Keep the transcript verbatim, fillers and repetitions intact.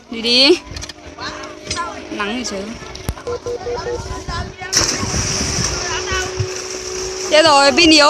đi đi nắng thì sớm thế rồi pin yếu